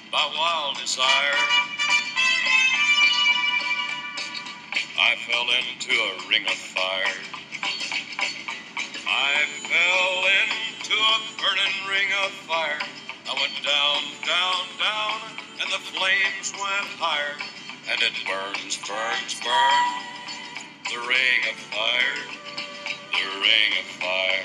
by wild desire. I fell into a ring of fire. I fell into a burning ring of fire. I went down, down, down, and the flames went higher. And it burns, burns, burns, the ring of fire, the ring of fire.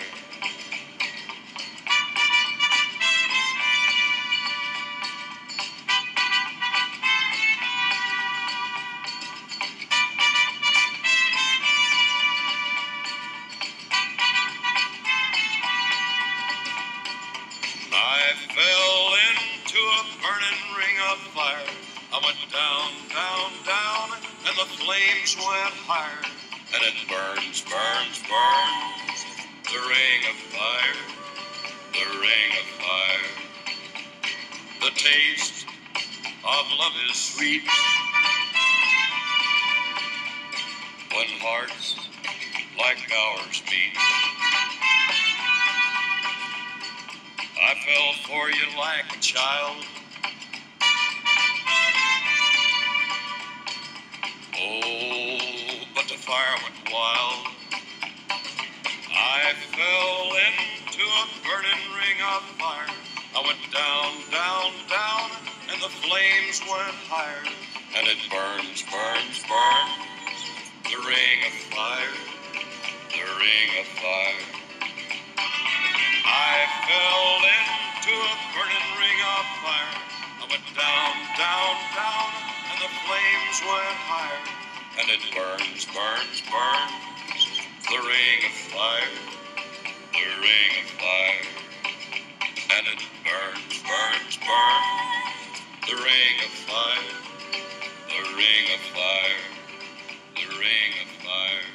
I fell into a burning ring of fire. I went down, down, down, and the flames went higher. And it burns, burns, burns, the ring of fire, the ring of fire. The taste of love is sweet when hearts like ours meet. I fell for you like a child. Oh, but the fire went wild. I fell into a burning ring of fire. I went down, down, down, and the flames went higher. And it burns, burns, burns, the ring of fire, the ring of fire. I fell into a burning ring of fire. I went down, down, down, and the flames went higher. And it burns, burns, burns, the ring of fire, the ring of fire. And it burns, burns, burns, the ring of fire, the ring of fire, the ring of fire.